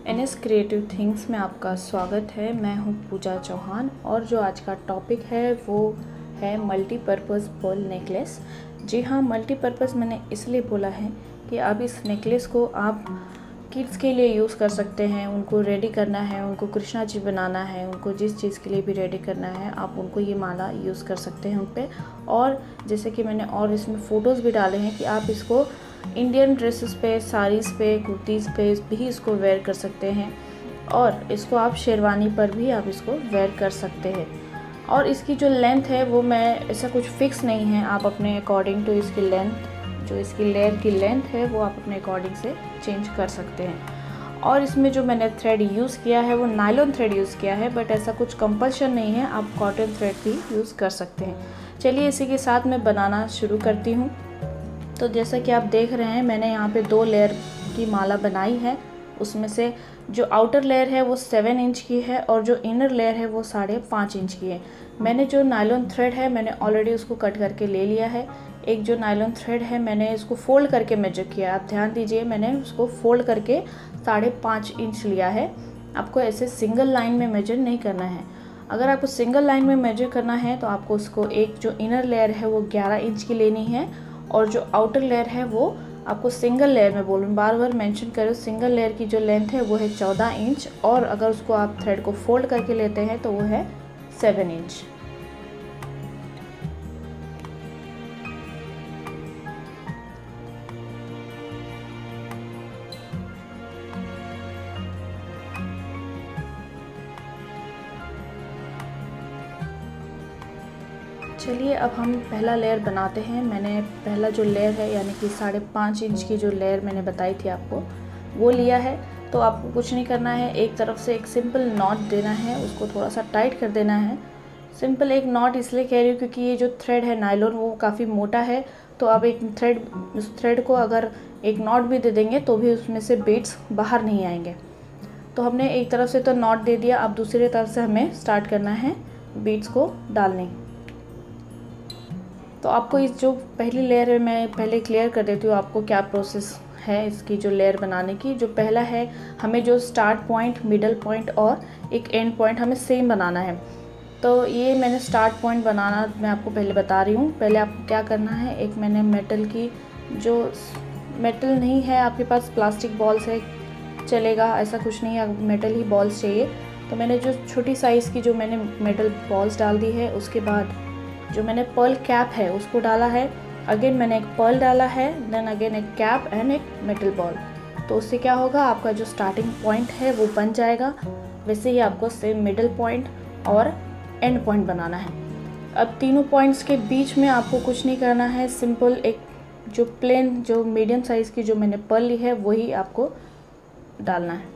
NS creative things में आपका स्वागत है। मैं हूं पूजा चौहान और जो आज का टॉपिक है वो है मल्टीपर्पज़ पर्ल नेकलेस। जी हाँ, मल्टीपर्पज़ मैंने इसलिए बोला है कि अब इस नेकलेस को आप किड्स के लिए यूज़ कर सकते हैं। उनको रेडी करना है, उनको कृष्णा जी बनाना है, उनको जिस चीज़ के लिए भी रेडी करना है आप उनको ये माला यूज़ कर सकते हैं उन पर। और जैसे कि मैंने और इसमें फ़ोटोज़ भी डाले हैं कि आप इसको इंडियन ड्रेसेस पे, साड़ीज़ पे, कुर्तीज़ पे भी इसको वेयर कर सकते हैं और इसको आप शेरवानी पर भी आप इसको वेयर कर सकते हैं। और इसकी जो लेंथ है वो मैं ऐसा कुछ फ़िक्स नहीं है, आप अपने अकॉर्डिंग टू इसकी लेंथ, जो इसकी लेयर की लेंथ है वो आप अपने अकॉर्डिंग से चेंज कर सकते हैं। और इसमें जो मैंने थ्रेड यूज़ किया है वो नायलॉन थ्रेड यूज़ किया है, बट ऐसा कुछ कंपल्शन नहीं है, आप कॉटन थ्रेड भी यूज़ कर सकते हैं। चलिए इसी के साथ मैं बनाना शुरू करती हूँ। तो जैसा कि आप देख रहे हैं मैंने यहाँ पे 2 लेयर की माला बनाई है। उसमें से जो आउटर लेयर है वो 7 इंच की है और जो इनर लेयर है वो 5.5 इंच की है। मैंने जो नायलॉन थ्रेड है मैंने ऑलरेडी उसको कट करके ले लिया है। एक जो नायलॉन थ्रेड है मैंने इसको फोल्ड करके मेजर किया। आप ध्यान दीजिए, मैंने उसको फोल्ड करके 5.5 इंच लिया है। आपको ऐसे सिंगल लाइन में मेजर नहीं करना है। अगर आपको सिंगल लाइन में मेजर करना है तो आपको उसको एक जो इनर लेयर है वो 11 इंच की लेनी है और जो आउटर लेयर है वो आपको सिंगल लेयर में बोलूँ बार बार मेंशन करो, सिंगल लेयर की जो लेंथ है वो है 14 इंच और अगर उसको आप थ्रेड को फोल्ड करके लेते हैं तो वो है 7 इंच। चलिए अब हम पहला लेयर बनाते हैं। मैंने पहला जो लेयर है यानी कि 5.5 इंच की जो लेयर मैंने बताई थी आपको वो लिया है। तो आपको कुछ नहीं करना है, एक तरफ से एक सिंपल नॉट देना है, उसको थोड़ा सा टाइट कर देना है। सिंपल एक नॉट इसलिए कह रही हूँ क्योंकि ये जो थ्रेड है नायलॉन वो काफ़ी मोटा है, तो आप उस थ्रेड को अगर एक नॉट भी दे देंगे तो भी उसमें से बीट्स बाहर नहीं आएंगे। तो हमने एक तरफ से तो नॉट दे दिया, अब दूसरी तरफ से हमें स्टार्ट करना है बीट्स को डालने। तो आपको इस जो पहली लेयर है मैं पहले क्लियर कर देती हूँ आपको क्या प्रोसेस है इसकी जो लेयर बनाने की। जो पहला है, हमें जो स्टार्ट पॉइंट, मिडल पॉइंट और एक एंड पॉइंट हमें सेम बनाना है। तो ये मैंने स्टार्ट पॉइंट बनाना मैं आपको पहले बता रही हूँ। पहले आपको क्या करना है, एक मैंने मेटल की, जो मेटल नहीं है आपके पास प्लास्टिक बॉल्स है चलेगा, ऐसा कुछ नहीं है, मेटल ही बॉल्स चाहिए। तो मैंने जो छोटी साइज़ की जो मैंने मेटल बॉल्स डाल दी है, उसके बाद जो मैंने पर्ल कैप है उसको डाला है, अगेन मैंने एक पर्ल डाला है, देन अगेन एक कैप एंड एक मेटल बॉल। तो उससे क्या होगा, आपका जो स्टार्टिंग पॉइंट है वो बन जाएगा। वैसे ही आपको सेम मिडल पॉइंट और एंड पॉइंट बनाना है। अब तीनों पॉइंट्स के बीच में आपको कुछ नहीं करना है, सिंपल एक जो प्लेन जो मीडियम साइज़ की जो मैंने पर्ल ली है वही आपको डालना है।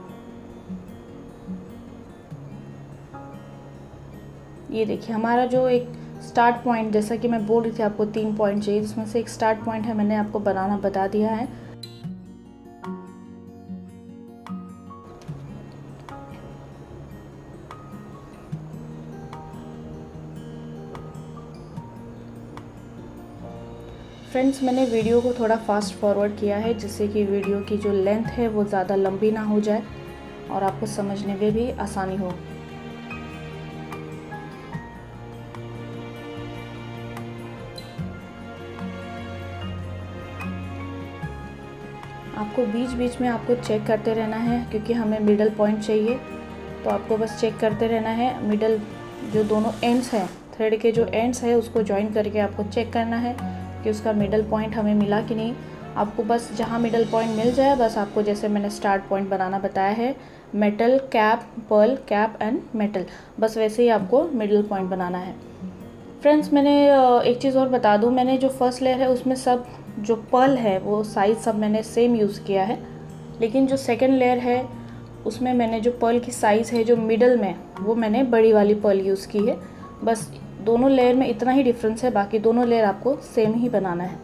ये देखिए हमारा जो एक स्टार्ट पॉइंट, जैसा कि मैं बोल रही थी आपको 3 पॉइंट चाहिए, जिसमें से एक स्टार्ट पॉइंट है, मैंने आपको बनाना बता दिया है। फ्रेंड्स, मैंने वीडियो को थोड़ा फास्ट फॉरवर्ड किया है जिससे कि वीडियो की जो लेंथ है वो ज़्यादा लंबी ना हो जाए और आपको समझने में भी आसानी हो। आपको बीच बीच में आपको चेक करते रहना है क्योंकि हमें मिडल पॉइंट चाहिए। तो आपको बस चेक करते रहना है, मिडल जो दोनों एंड्स हैं, थ्रेड के जो एंड्स है उसको जॉइन करके आपको चेक करना है कि उसका मिडल पॉइंट हमें मिला कि नहीं। आपको बस जहाँ मिडल पॉइंट मिल जाए, बस आपको जैसे मैंने स्टार्ट पॉइंट बनाना बताया है, metal, cap, pearl, cap and metal, बस वैसे ही आपको मिडल पॉइंट बनाना है। फ्रेंड्स, मैंने एक चीज़ और बता दूँ, मैंने जो फर्स्ट लेयर है उसमें सब जो पर्ल है वो साइज़ सब मैंने सेम यूज़ किया है, लेकिन जो सेकंड लेयर है उसमें मैंने जो पर्ल की साइज़ है जो मिडल में वो मैंने बड़ी वाली पर्ल यूज़ की है। बस दोनों लेयर में इतना ही डिफरेंस है, बाकी दोनों लेयर आपको सेम ही बनाना है।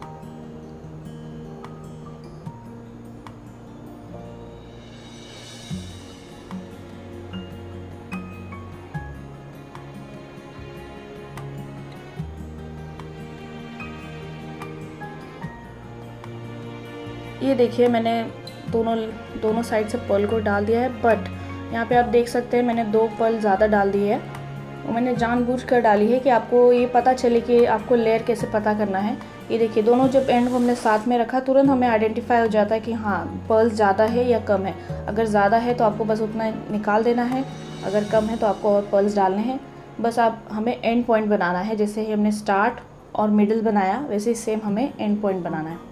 ये देखिए मैंने दोनों साइड से पर्ल को डाल दिया है। बट यहाँ पे आप देख सकते हैं मैंने 2 पर्ल ज़्यादा डाल दी है। वो मैंने जानबूझकर डाली है कि आपको ये पता चले कि आपको लेयर कैसे पता करना है। ये देखिए, दोनों जब एंड को हमने साथ में रखा तुरंत हमें आइडेंटिफाई हो जाता है कि हाँ पर्ल ज़्यादा है या कम है। अगर ज़्यादा है तो आपको बस उतना निकाल देना है, अगर कम है तो आपको और पर्ल्स डालने हैं। बस आप हमें एंड पॉइंट बनाना है। जैसे ही हमने स्टार्ट और मिडिल बनाया वैसे ही सेम हमें एंड पॉइंट बनाना है।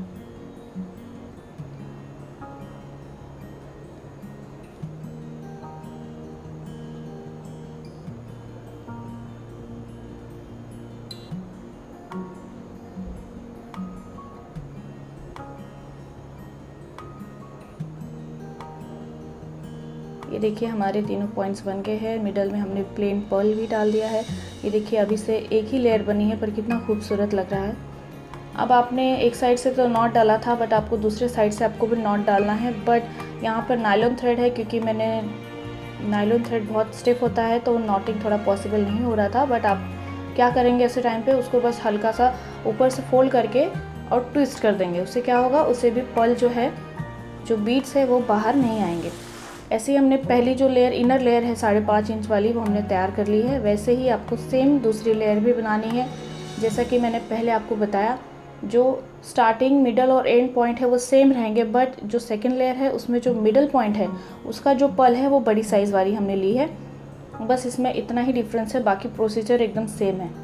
ये देखिए हमारे तीनों पॉइंट्स बन गए हैं। मिडल में हमने प्लेन पर्ल भी डाल दिया है। ये देखिए अभी से एक ही लेयर बनी है पर कितना खूबसूरत लग रहा है। अब आपने एक साइड से तो नॉट डाला था बट आपको दूसरे साइड से आपको भी नॉट डालना है। बट यहाँ पर नायलॉन थ्रेड है, क्योंकि मैंने नायलॉन थ्रेड बहुत स्टिफ होता है तो नॉटिंग थोड़ा पॉसिबल नहीं हो रहा था। बट आप क्या करेंगे ऐसे टाइम पे, उसको बस हल्का सा ऊपर से फोल्ड करके और ट्विस्ट कर देंगे। उससे क्या होगा, उससे भी पर्ल जो है, जो बीड्स है वो बाहर नहीं आएंगे। ऐसे ही हमने पहली जो लेयर इनर लेयर है 5.5 इंच वाली वो हमने तैयार कर ली है। वैसे ही आपको सेम दूसरी लेयर भी बनानी है। जैसा कि मैंने पहले आपको बताया, जो स्टार्टिंग मिडल और एंड पॉइंट है वो सेम रहेंगे, बट जो सेकंड लेयर है उसमें जो मिडल पॉइंट है उसका जो पर्ल है वो बड़ी साइज़ वाली हमने ली है। बस इसमें इतना ही डिफरेंस है, बाकी प्रोसीजर एकदम सेम है।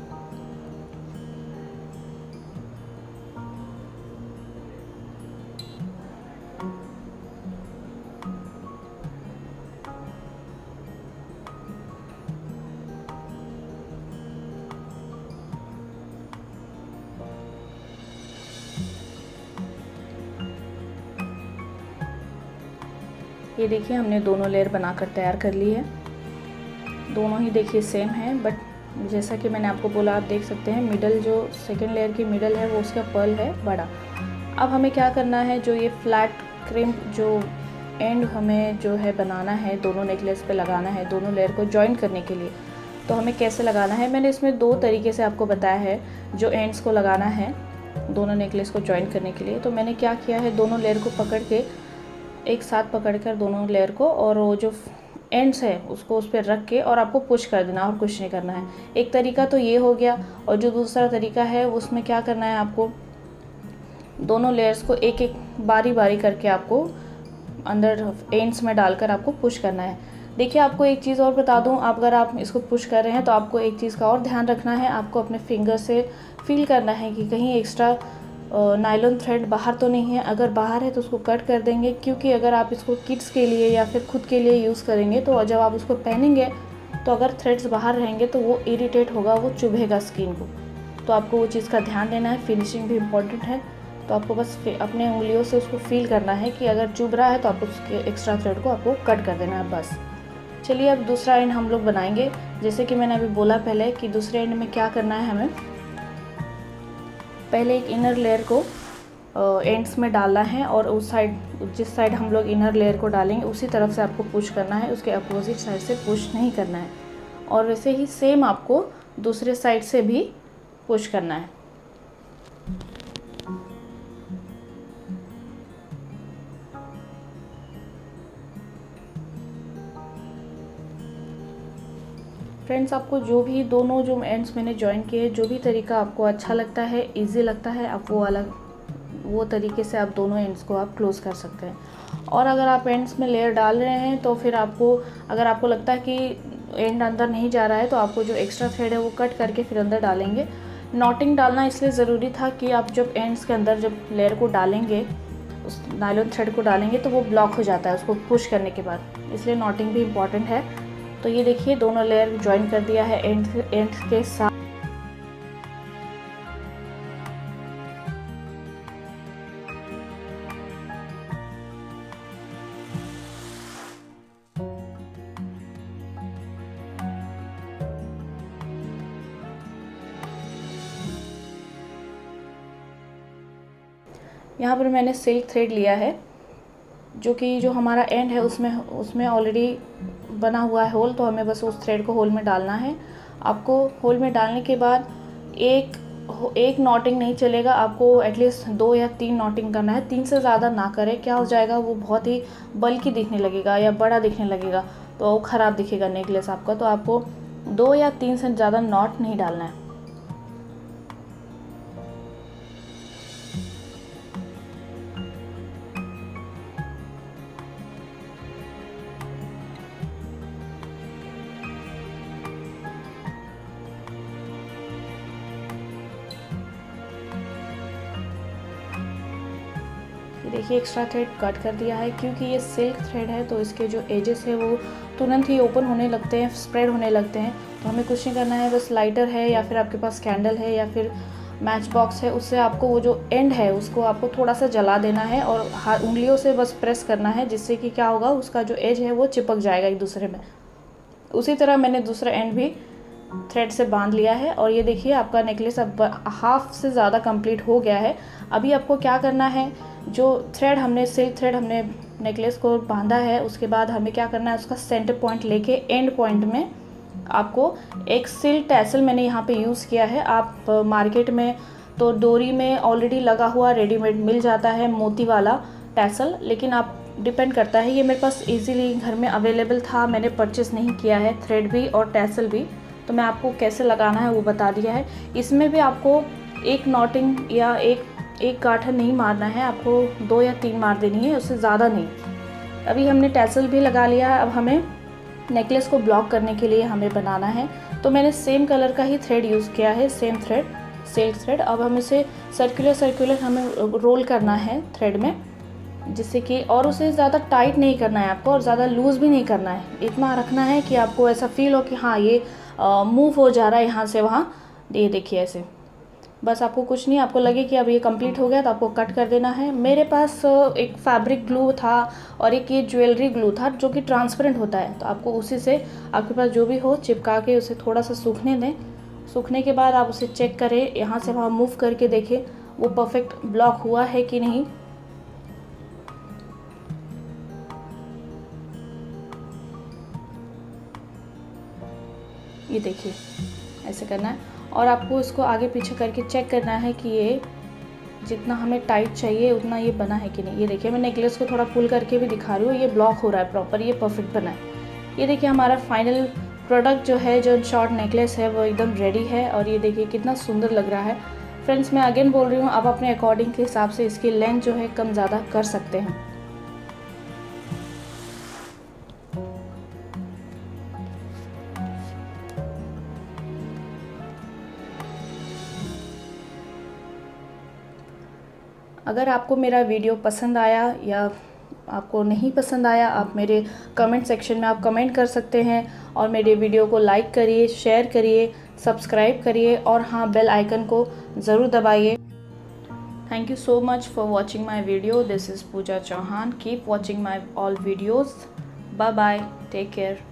ये देखिए हमने दोनों लेयर बनाकर तैयार कर ली है। दोनों ही देखिए सेम है, बट जैसा कि मैंने आपको बोला, आप देख सकते हैं मिडल जो सेकेंड लेयर की मिडल है वो उसका पर्ल है बड़ा। अब हमें क्या करना है, जो ये फ्लैट क्रिम्प जो एंड हमें जो है बनाना है, दोनों नेकलेस पे लगाना है, दोनों लेयर को जॉइन करने के लिए। तो हमें कैसे लगाना है, मैंने इसमें 2 तरीके से आपको बताया है जो एंड्स को लगाना है दोनों नेकलेस को जॉइन करने के लिए। तो मैंने क्या किया है, दोनों लेयर को पकड़ के एक साथ पकड़कर दोनों लेयर को, और वो जो एंड्स है उसको उस पर रख के और आपको पुश कर देना और कुछ नहीं करना है। एक तरीका तो ये हो गया, और जो दूसरा तरीका है उसमें क्या करना है, आपको दोनों लेयर्स को एक एक बारी बारी करके आपको अंदर एंड्स में डालकर आपको पुश करना है। देखिए आपको एक चीज़ और बता दूं, आप अगर आप इसको पुश कर रहे हैं तो आपको एक चीज़ का और ध्यान रखना है। आपको अपने फिंगर से फील करना है कि कहीं एक्स्ट्रा नायलॉन थ्रेड बाहर तो नहीं है। अगर बाहर है तो उसको कट कर देंगे, क्योंकि अगर आप इसको किड्स के लिए या फिर खुद के लिए यूज़ करेंगे तो जब आप उसको पहनेंगे तो अगर थ्रेड्स बाहर रहेंगे तो वो इरिटेट होगा, वो चुभेगा स्किन को। तो आपको वो चीज़ का ध्यान देना है। फिनिशिंग भी इम्पॉर्टेंट है, तो आपको बस अपने उंगलियों से उसको फील करना है कि अगर चुभ रहा है तो आप उसके एक्स्ट्रा थ्रेड को आपको कट कर देना है बस। चलिए अब दूसरा एंड हम लोग बनाएंगे। जैसे कि मैंने अभी बोला पहले कि दूसरे एंड में क्या करना है, हमें पहले एक इनर लेयर को एंड्स में डालना है, और उस साइड जिस साइड हम लोग इनर लेयर को डालेंगे उसी तरफ से आपको पुश करना है, उसके अपोजिट साइड से पुश नहीं करना है। और वैसे ही सेम आपको दूसरे साइड से भी पुश करना है। फ्रेंड्स, आपको जो भी दोनों जो एंड्स मैंने ज्वाइन किए, जो भी तरीका आपको अच्छा लगता है, इजी लगता है, आप वो तरीके से आप दोनों एंड्स को आप क्लोज़ कर सकते हैं। और अगर आप एंड्स में लेयर डाल रहे हैं तो फिर आपको, अगर आपको लगता है कि एंड अंदर नहीं जा रहा है तो आपको जो एक्स्ट्रा थ्रेड है वो कट करके फिर अंदर डालेंगे। नॉटिंग डालना इसलिए ज़रूरी था कि आप जब एंड्स के अंदर जब लेयर को डालेंगे, उस नायलॉन थ्रेड को डालेंगे तो वो ब्लॉक हो जाता है उसको पुश करने के बाद, इसलिए नॉटिंग भी इम्पॉर्टेंट है। तो ये देखिए दोनों लेयर ज्वाइन कर दिया है एंड के साथ। यहाँ पर मैंने सिल्क थ्रेड लिया है, जो हमारा एंड है उसमें ऑलरेडी बना हुआ है होल, तो हमें बस उस थ्रेड को होल में डालना है। आपको होल में डालने के बाद एक एक नॉटिंग नहीं चलेगा, आपको एटलीस्ट 2 या 3 नॉटिंग करना है। 3 से ज़्यादा ना करें, क्या हो जाएगा वो बहुत ही बल्कि दिखने लगेगा या बड़ा दिखने लगेगा, तो वो ख़राब दिखेगा नेकलेस आपका। तो आपको 2 या 3 से ज़्यादा नॉट नहीं डालना है। देखिए एक्स्ट्रा थ्रेड कट कर दिया है, क्योंकि ये सिल्क थ्रेड है तो इसके जो एजेस है वो तुरंत ही ओपन होने लगते हैं, स्प्रेड होने लगते हैं। तो हमें कुछ नहीं करना है, बस लाइटर है या फिर आपके पास कैंडल है या फिर मैच बॉक्स है, उससे आपको वो जो एंड है उसको आपको थोड़ा सा जला देना है और उंगलियों से बस प्रेस करना है, जिससे कि क्या होगा, उसका जो एज है वो चिपक जाएगा एक दूसरे में। उसी तरह मैंने दूसरा एंड भी थ्रेड से बांध लिया है और ये देखिए आपका नेकलेस अब हाफ से ज़्यादा कंप्लीट हो गया है। अभी आपको क्या करना है, जो थ्रेड हमने सिल्क थ्रेड हमने नेकलेस को बांधा है, उसके बाद हमें क्या करना है, उसका सेंटर पॉइंट लेके एंड पॉइंट में आपको एक सिल्क टैसल मैंने यहाँ पे यूज़ किया है। आप मार्केट में तो डोरी में ऑलरेडी लगा हुआ रेडीमेड मिल जाता है मोती वाला टैसल, लेकिन आप डिपेंड करता है, ये मेरे पास इजीली घर में अवेलेबल था, मैंने परचेस नहीं किया है, थ्रेड भी और टैसल भी, तो मैं आपको कैसे लगाना है वो बता दिया है। इसमें भी आपको एक नॉटिंग या एक गांठन नहीं मारना है, आपको 2 या 3 मार देनी है, उससे ज़्यादा नहीं। अभी हमने टैसल भी लगा लिया है, अब हमें नेकलेस को ब्लॉक करने के लिए हमें बनाना है। तो मैंने सेम कलर का ही थ्रेड यूज़ किया है, सेम थ्रेड, सिल्क थ्रेड। अब हम इसे सर्कुलर हमें रोल करना है थ्रेड में, जिससे कि, और उसे ज़्यादा टाइट नहीं करना है आपको और ज़्यादा लूज़ भी नहीं करना है, इतना रखना है कि आपको ऐसा फील हो कि हाँ ये मूव हो जा रहा है यहाँ से वहाँ। ये देखिए ऐसे, बस आपको कुछ नहीं, आपको लगे कि अब ये कंप्लीट हो गया तो आपको कट कर देना है। मेरे पास एक फैब्रिक ग्लू था और एक ये ज्वेलरी ग्लू था जो कि ट्रांसपेरेंट होता है, तो आपको उसी से आपके पास जो भी हो चिपका के उसे थोड़ा सा सूखने दें। सूखने के बाद आप उसे चेक करें, यहाँ से वहाँ मूव करके देखें वो परफेक्ट ब्लॉक हुआ है कि नहीं। ये देखिए ऐसे करना है और आपको इसको आगे पीछे करके चेक करना है कि ये जितना हमें टाइट चाहिए उतना ये बना है कि नहीं। ये देखिए मैं नेकलेस को थोड़ा पुल करके भी दिखा रही हूँ, ये ब्लॉक हो रहा है प्रॉपर, ये परफेक्ट बना है। ये देखिए हमारा फाइनल प्रोडक्ट जो है, जो शॉर्ट नेकलेस है वो एकदम रेडी है और ये देखिए कितना सुंदर लग रहा है। फ्रेंड्स मैं अगेन बोल रही हूँ, आप अपने अकॉर्डिंग के हिसाब से इसकी लेंथ जो है कम ज़्यादा कर सकते हैं। अगर आपको मेरा वीडियो पसंद आया या आपको नहीं पसंद आया, आप मेरे कमेंट सेक्शन में आप कमेंट कर सकते हैं और मेरे वीडियो को लाइक करिए, शेयर करिए, सब्सक्राइब करिए और हाँ बेल आइकन को ज़रूर दबाइए। Thank you so much for watching my video. This is Pooja Chauhan. Keep watching my all videos. Bye bye, take care.